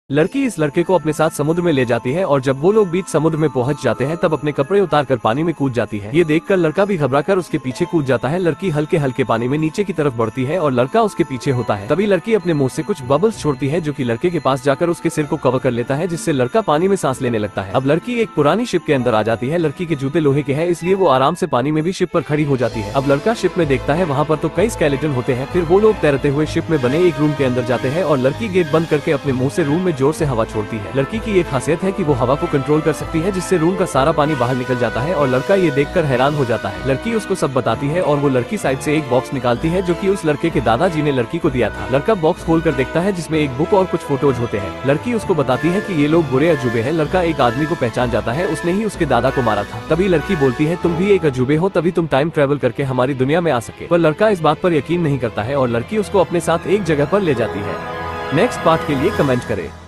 लड़की इस लड़के को अपने साथ समुद्र में ले जाती है और जब वो लोग बीच समुद्र में पहुंच जाते हैं तब अपने कपड़े उतारकर पानी में कूद जाती है। ये देखकर लड़का भी घबराकर उसके पीछे कूद जाता है। लड़की हल्के हल्के पानी में नीचे की तरफ बढ़ती है और लड़का उसके पीछे होता है। तभी लड़की अपने मुंह से कुछ बबल्स छोड़ती है जो कि लड़के के पास जाकर उसके सिर को कवर कर लेता है, जिससे लड़का पानी में सांस लेने लगता है। अब लड़की एक पुरानी शिप के अंदर आ जाती है। लड़की के जूते लोहे के हैं, इसलिए वो आराम से पानी में भी शिप पर खड़ी हो जाती है। अब लड़का शिप में देखता है, वहाँ पर तो कई स्केलेटन होते हैं। फिर वो लोग तैरते हुए शिप में बने एक रूम के अंदर जाते हैं और लड़की गेट बंद करके अपने मुंह से रूम में जोर से हवा छोड़ती है। लड़की की एक खासियत है कि वो हवा को कंट्रोल कर सकती है, जिससे रूम का सारा पानी बाहर निकल जाता है और लड़का ये देखकर हैरान हो जाता है। लड़की उसको सब बताती है और वो लड़की साइड से एक बॉक्स निकालती है जो कि उस लड़के के दादाजी ने लड़की को दिया था। लड़का बॉक्स खोलकर देखता है जिसमें एक बुक और कुछ फोटोज होते हैं। लड़की उसको बताती है कि ये लोग बुरे अजूबे हैं। लड़का एक आदमी को पहचान जाता है, उसने ही उसके दादा को मारा था। तभी लड़की बोलती है, तुम भी एक अजूबे हो, तभी तुम टाइम ट्रेवल करके हमारी दुनिया में आ सके। पर लड़का इस बात पर यकीन नहीं करता है और लड़की उसको अपने साथ एक जगह पर ले जाती है। नेक्स्ट पार्ट के लिए कमेंट करें।